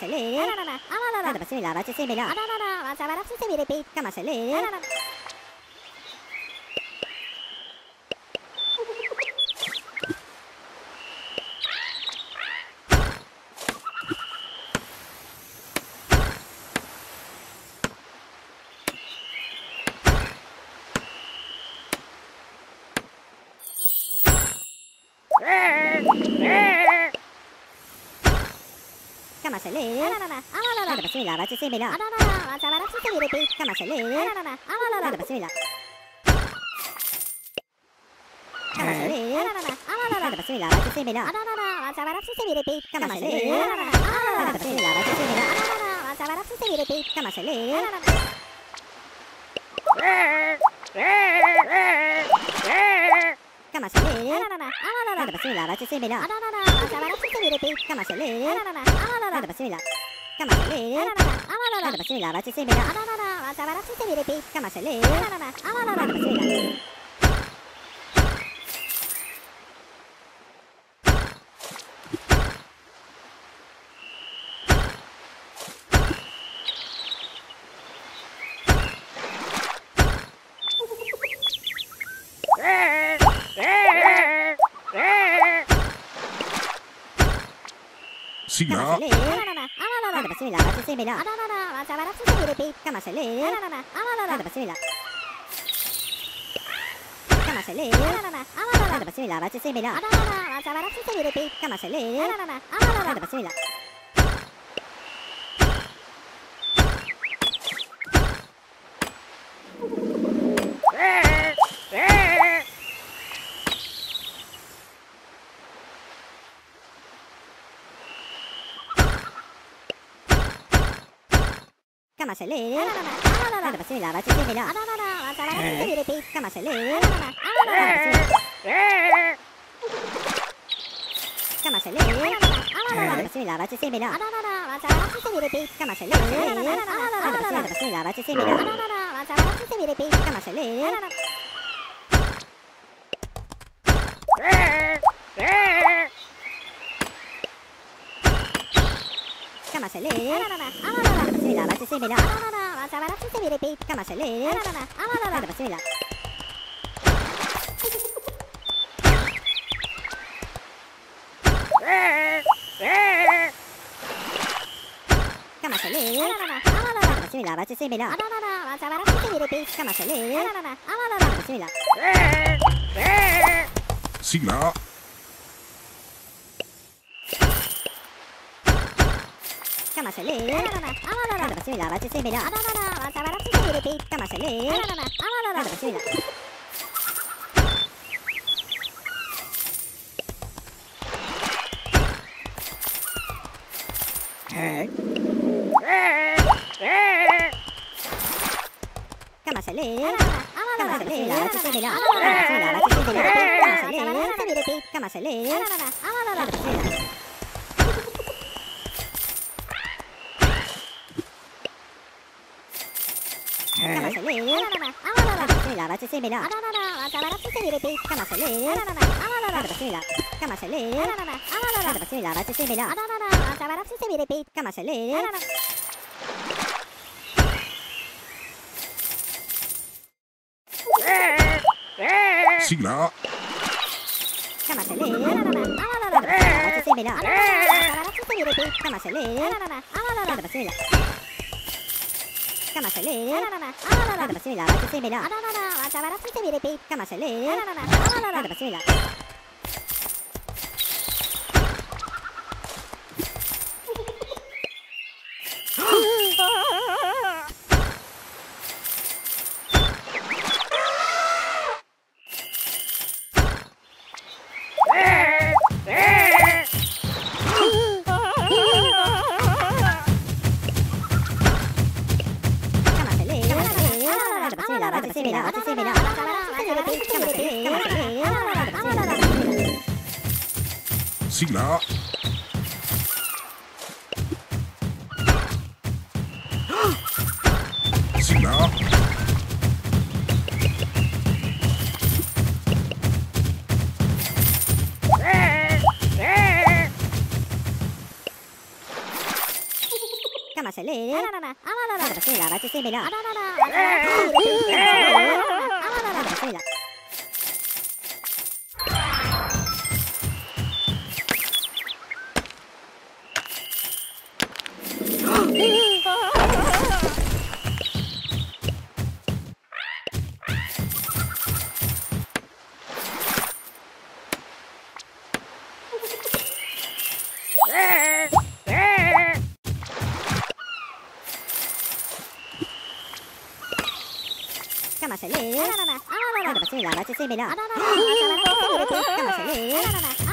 accelere, vado per la faccia simile, come accelere, come accelere, vado per la faccia simile, come accelere, vado per la come accelere, vado per la faccia simile, come accelere, vado per la faccia simile, come accelere, come accelere, vado per la faccia simile, come accelere, vado per la come accelere, vado per la faccia simile, come accelere, vado per la Sigla. vado per la faccia simile, come accelere, vado per la come accelere, vado per la faccia simile, come accelere, vado per la come accelere, vado per la faccia simile, come accelere, come accelere, vado per la faccia simile, come accelere, vado per la faccia simile, come accelere, come accelere, vado per la faccia simile, come accelere, vado per la come accelere, vado per la faccia simile, come accelere, vado per la Sigla. come accelere, vado per la faccia simile, come accelere, vado per la come accelere, come accelere, la faccia simile, come accelere, la faccia simile, come accelere, vado per la come accelere, la faccia simile, come accelere, vado per la come accelere, vado per la faccia simile, come accelere, Sigla. come accelere, vado per la faccia simile, come accelere, vado per la come accelere, vado per la faccia simile, come accelere, vado per la Sigla. Sigla. Come salire. Vado per là, vado sempre là. Vado per là. Come salire. Vado per là, vado sempre là. Come salire.